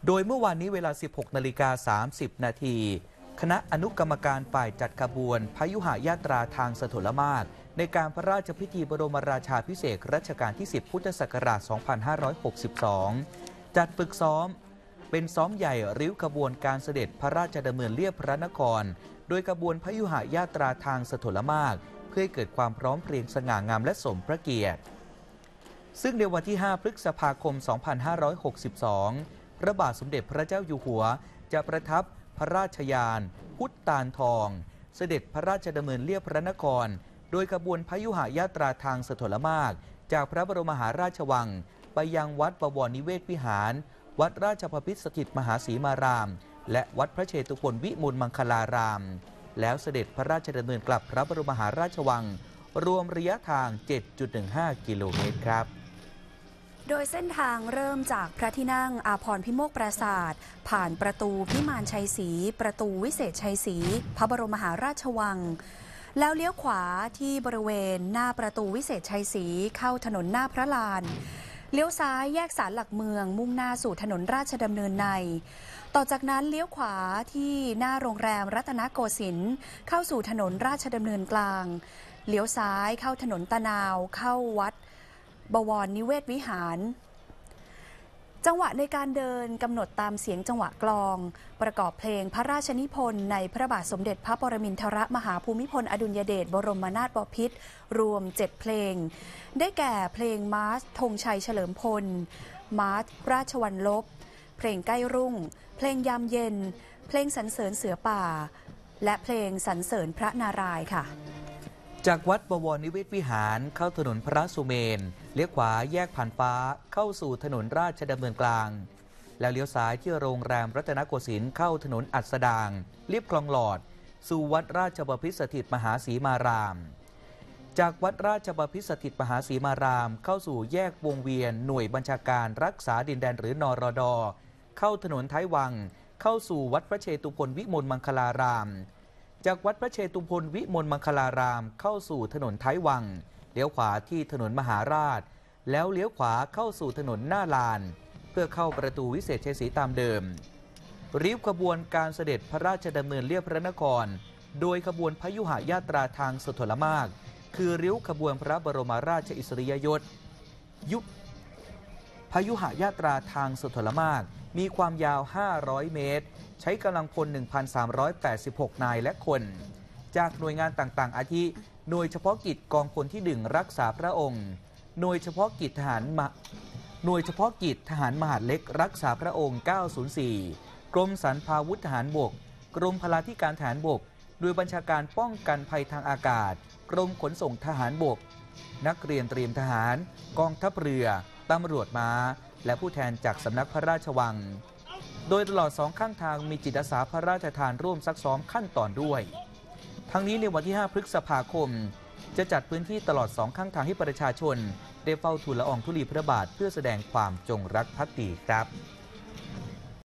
โดยเมื่อวานนี้เวลา 16:30 นาทีคณะอนุกรรมการฝ่ายจัดขบวนพยุหญาตราทางสถลมากในการพระราชพิธีบรมราชาภิเษกรัชกาลที่ 10 พุทธศักราช 2562 จัดฝึกซ้อมเป็นซ้อมใหญ่ริ้วขบวนการเสด็จพระราชดำเนินเลียบพระนครโดยขบวนพยุหญาตราทางสถลมากเพื่อให้เกิดความพร้อมเพรียงสง่างามและสมพระเกียรติซึ่งในวันที่ 5 พฤษภาคม 2562 พระบาทสมเด็จพระเจ้าอยู่หัวจะประทับพระราชยานพุทธตาลทองเสด็จพระราชดำเนินเลียบพระนครโดยขบวนพยุหญาตราทางสถลมากจากพระบรมมหาราชวังไปยังวัดบวรนิเวศวิหารวัดราชบพิตรสถิตมหาศรีมารามและวัดพระเชตุพนวิมลมังคลารามแล้วเสด็จพระราชดำเนินกลับพระบรมมหาราชวังรวมระยะทาง 7.15 กิโลเมตรครับโดยเส้นทางเริ่มจากพระที่นั่งอาภรณ์พิโมกปราสาทผ่านประตูพิมานชัยศรีประตูวิเศษชัยศรีพระบรมมหาราชวังแล้วเลี้ยวขวาที่บริเวณหน้าประตูวิเศษชัยศรีเข้าถนนหน้าพระลานเลี้ยวซ้ายแยกศาลหลักเมืองมุ่งหน้าสู่ถนนราชดำเนินในต่อจากนั้นเลี้ยวขวาที่หน้าโรงแรมรัตนโกสินทร์เข้าสู่ถนนราชดำเนินกลางเลี้ยวซ้ายเข้าถนนตะนาวเข้าวัดบวรนิเวศวิหารจังหวะในการเดินกำหนดตามเสียงจังหวะกลองประกอบเพลงพระราชนิพนธ์ในพระบาทสมเด็จพระปรมินทรมหาภูมิพลอดุลยเดชบรมนาถบพิตรรวม7เพลงได้แก่เพลงมาร์ชธงชัยเฉลิมพลมาร์ชราชวัลลบเพลงใกล้รุ่งเพลงยามเย็นเพลงสรรเสริญเสือป่าและเพลงสรรเสริญพระนารายณ์ค่ะจากวัดบวรนิเวศวิหารเข้าถนนพระสุเมนเลี้ยวขวาแยกผ่านฟ้าเข้าสู่ถนนราชดำเนินกลางแล้วเลี้ยวซ้ายที่โรงแรมรัตนโกสินทร์เข้าถนนอัสดางเลียบคลองหลอดสู่วัดราชบพิตรสถิตมหาศรีมารามจากวัดราชบพิตรสถิตมหาศรีมารามเข้าสู่แยกวงเวียนหน่วยบัญชาการรักษาดินแดนหรือนรด.เข้าถนนท้ายวังเข้าสู่วัดพระเชตุพนวิมลมังคลารามจากวัดพระเชตุพนวิมลมังคลารามเข้าสู่ถนนท้ายวังเลี้ยวขวาที่ถนนมหาราชแล้วเลี้ยวขวาเข้าสู่ถนนหน้าลานเพื่อเข้าประตูวิเศษชัยศรีตามเดิมริ้วขบวนการเสด็จพระราชดำเนินเลียบพระนครโดยขบวนพยุหญาตราทางสถลมากคือริ้วขบวนพระบรมราชอิสริยยศพยุหญาตราทางสถลมากมีความยาว500 เมตรใช้กำลังพล 1,386 นายและคนจากหน่วยงานต่างๆอาทิหน่วยเฉพาะกิจกองพลที่1รักษาพระองค์หน่วยเฉพาะกิจทหารมหาดเล็กรักษาพระองค์ 904 กรมสรรพาวุธทหารบกกรมพลาธิการทหารบกโดยบัญชาการป้องกันภัยทางอากาศกรมขนส่งทหารบกนักเรียนเตรียมทหารกองทัพเรือตำรวจม้าและผู้แทนจากสำนักพระราชวังโดยตลอด2ข้างทางมีจิตอาสาพระราชทานร่วมซักซ้อมขั้นตอนด้วยทั้งนี้ในวันที่ 5 พฤษภาคมจะจัดพื้นที่ตลอด2ข้างทางให้ประชาชนได้เฝ้าทูลละอองธุลีพระบาทเพื่อแสดงความจงรักภักดีครับ